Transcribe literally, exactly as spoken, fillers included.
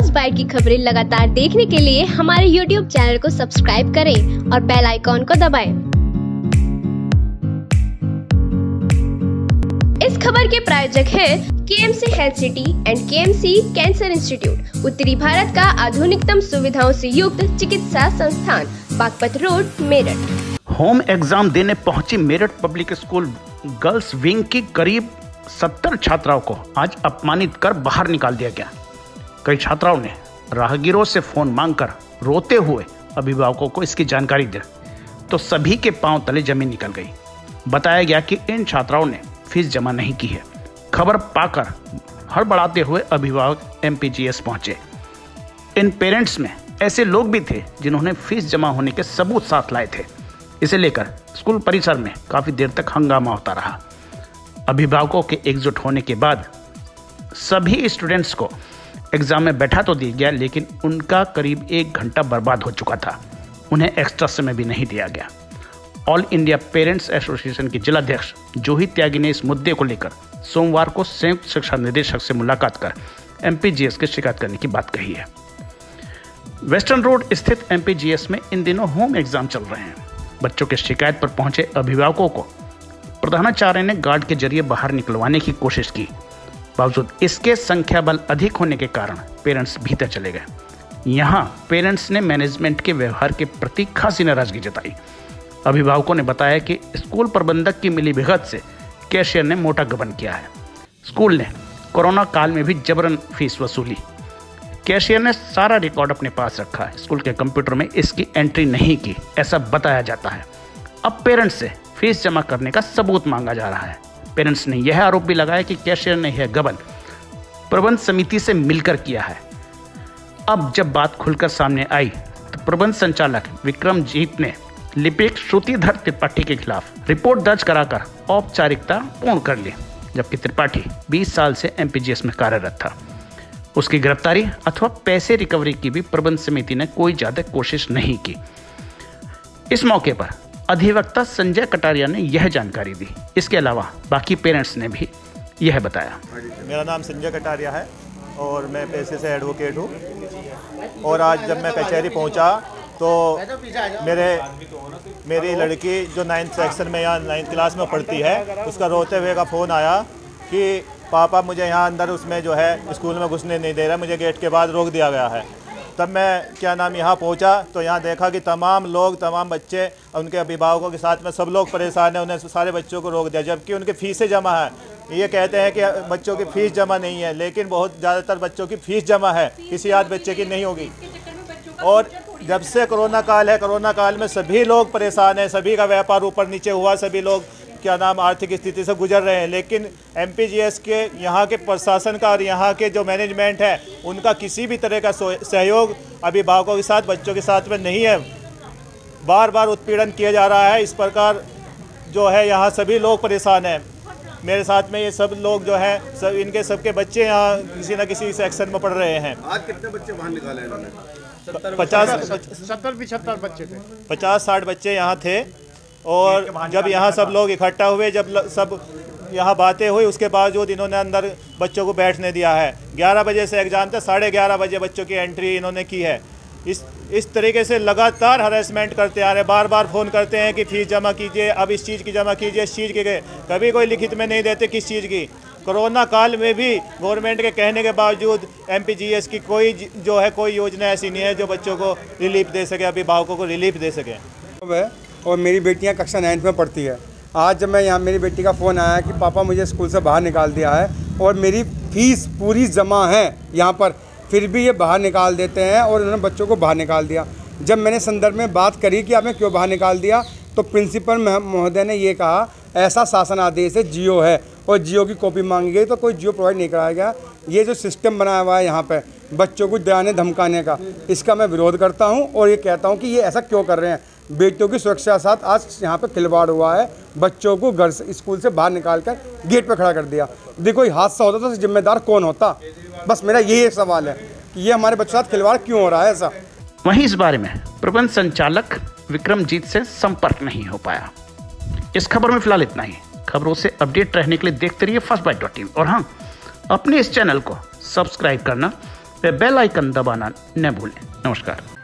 First bite की खबरें लगातार देखने के लिए हमारे यूट्यूब चैनल को सब्सक्राइब करें और बेल आइकॉन को दबाएं। इस खबर के प्रायोजक है K M C health city and K M C cancer institute, उत्तरी भारत का आधुनिकतम सुविधाओं से युक्त चिकित्सा संस्थान, Baghpat road, Meerut. Home exam देने पहुंची Meerut public school girls wing की करीब सत्तर छात्राओं को आज अपमानित कर बाहर निकाल दिया गया। कई छात्राओं ने राहगीरों से फोन मांगकर रोते हुए अभिभावकों को इसकी जानकारी दी तो सभी के पांव तले जमीन निकल गई। बताया गया कि इन छात्राओं ने फीस जमा नहीं की है। खबर पाकर हड़बड़ाते हुए अभिभावक एम पी जी एस पहुंचे। इन पेरेंट्स में ऐसे लोग भी थे जिन्होंने फीस जमा होने के सबूत साथ लाए थे। इसे लेकर स्कूल परिसर में काफी देर तक हंगामा होता रहा। अभिभावकों के एकजुट होने के बाद सभी स्टूडेंट्स को एग्जाम में बैठा तो दिया गया, लेकिन उनका करीब एक घंटा बर्बाद हो चुका था। उन्हें एक्स्ट्रा समय भी नहीं दिया गया। ऑल इंडिया पेरेंट्स एसोसिएशन के जिलाध्यक्ष जूही त्यागी ने इस मुद्दे को लेकर सोमवार को संयुक्त शिक्षा निदेशक से मुलाकात कर एम पी जी एस की शिकायत करने की बात कही है। वेस्टर्न रोड स्थित एम पी जी एस में इन दिनों होम एग्जाम चल रहे हैं। बच्चों की शिकायत पर पहुंचे अभिभावकों को प्रधानाचार्य ने गार्ड के जरिए बाहर निकलवाने की कोशिश की। बावजूद इसके संख्या बल अधिक होने के कारण पेरेंट्स भीतर चले गए। यहाँ पेरेंट्स ने मैनेजमेंट के व्यवहार के प्रति खासी नाराजगी जताई। अभिभावकों ने बताया कि स्कूल प्रबंधक की मिलीभगत से कैशियर ने मोटा गबन किया है। स्कूल ने कोरोना काल में भी जबरन फीस वसूली। कैशियर ने सारा रिकॉर्ड अपने पास रखा है। स्कूल के कंप्यूटर में इसकी एंट्री नहीं की, ऐसा बताया जाता है। अब पेरेंट्स से फीस जमा करने का सबूत मांगा जा रहा है। पेरेंट्स ने यह आरोप भी लगाया कि कैशियर ने यह गबन प्रबंध समिति से मिलकर किया है। अब जब बात खुलकर सामने आई तो प्रबंध संचालक विक्रमजीत ने लिपिक श्रुतिधर त्रिपाठी के खिलाफ रिपोर्ट दर्ज कराकर औपचारिकता पूर्ण कर ली, जबकि त्रिपाठी बीस साल से एम पी जी एस में कार्यरत था। उसकी गिरफ्तारी अथवा पैसे रिकवरी की भी प्रबंध समिति ने कोई ज्यादा कोशिश नहीं की। इस मौके पर अधिवक्ता संजय कटारिया ने यह जानकारी दी। इसके अलावा बाकी पेरेंट्स ने भी यह बताया। मेरा नाम संजय कटारिया है और मैं पेशे से एडवोकेट हूँ। और आज जब मैं कचहरी पहुँचा तो मेरे मेरी लड़की जो नाइन्थ सेक्शन में यहाँ नाइन्थ क्लास में पढ़ती है, उसका रोते हुए का फ़ोन आया कि पापा मुझे यहाँ अंदर उसमें जो है स्कूल में घुसने नहीं दे रहा, मुझे गेट के बाद रोक दिया गया है। तब मैं क्या नाम यहाँ पहुँचा तो यहाँ देखा कि तमाम लोग, तमाम बच्चे, उनके अभिभावकों के साथ में सब लोग परेशान हैं। उन्हें सारे बच्चों को रोक दिया, जबकि उनकी फ़ीसें जमा है। ये कहते हैं कि बच्चों की फ़ीस जमा नहीं है, लेकिन बहुत ज़्यादातर बच्चों की फ़ीस जमा है, किसी आध बच्चे की नहीं होगी। और जब से कोरोना काल है, कोरोना काल में सभी लोग परेशान हैं, सभी का व्यापार ऊपर नीचे हुआ, सभी लोग क्या नाम आर्थिक स्थिति से गुजर रहे हैं। लेकिन एम पी जी एस के यहाँ के प्रशासन का और यहाँ के जो मैनेजमेंट है, उनका किसी भी तरह का सहयोग अभिभावकों के साथ, बच्चों के साथ में नहीं है। बार बार उत्पीड़न किया जा रहा है। इस प्रकार जो है यहाँ सभी लोग परेशान हैं। मेरे साथ में ये सब लोग जो हैं, सब इनके सबके बच्चे यहाँ किसी न किसी सेक्शन में पढ़ रहे हैं। आज कितने बच्चे बाहर निकाले इन्होंने? पचास सत्तर पिछहत्तर बच्चे थे। पचास साठ बच्चे यहाँ थे। और जब यहाँ सब लोग इकट्ठा हुए, जब सब यहाँ बातें हुई, उसके बावजूद इन्होंने अंदर बच्चों को बैठने दिया है। ग्यारह बजे से एग्ज़ाम था, साढ़े ग्यारह बजे बच्चों की एंट्री इन्होंने की है। इस इस तरीके से लगातार हरेसमेंट करते आ रहे। बार बार फ़ोन करते हैं कि फ़ीस जमा कीजिए, अब इस चीज़ की जमा कीजिए, इस चीज़ की। कभी कोई लिखित में नहीं देते किस चीज़ की। कोरोना काल में भी गवर्नमेंट के कहने के बावजूद एम पी जी एस की कोई जो है कोई योजना ऐसी नहीं है जो बच्चों को रिलीफ दे सके, अभिभावकों को रिलीफ दे सके। और मेरी बेटियां कक्षा नाइन्थ में पढ़ती है। आज जब मैं यहाँ, मेरी बेटी का फ़ोन आया कि पापा मुझे स्कूल से बाहर निकाल दिया है और मेरी फ़ीस पूरी जमा है यहाँ पर, फिर भी ये बाहर निकाल देते हैं और उन्होंने बच्चों को बाहर निकाल दिया। जब मैंने संदर्भ में बात करी कि आपने क्यों बाहर निकाल दिया, तो प्रिंसिपल महोदय ने ये कहा ऐसा शासन आदेश है, जियो है, और जियो की कॉपी मांगी गई तो कोई जियो प्रोवाइड नहीं कराया गया। ये जो सिस्टम बनाया हुआ है यहाँ पे बच्चों को डराने धमकाने का, इसका मैं विरोध करता हूँ और ये कहता हूँ कि ये ऐसा क्यों कर रहे हैं। बेटियों की सुरक्षा के साथ आज यहाँ पे खिलवाड़ हुआ है। बच्चों को घर से, स्कूल से बाहर निकाल कर गेट पे खड़ा कर दिया। देखो कोई हादसा होता तो जिम्मेदार कौन होता? बस मेरा यही एक सवाल है कि ये हमारे बच्चों के साथ खिलवाड़ क्यों हो रहा है ऐसा। वहीं इस बारे में प्रबंध संचालक विक्रमजीत से संपर्क नहीं हो पाया। इस खबर में फिलहाल इतना ही। खबरों से अपडेट रहने के लिए देखते रहिए फर्स्ट बाइट डॉट टीवी और हाँ, अपने इस चैनल को सब्सक्राइब करना व बेल आइकन दबाना न भूलें। नमस्कार।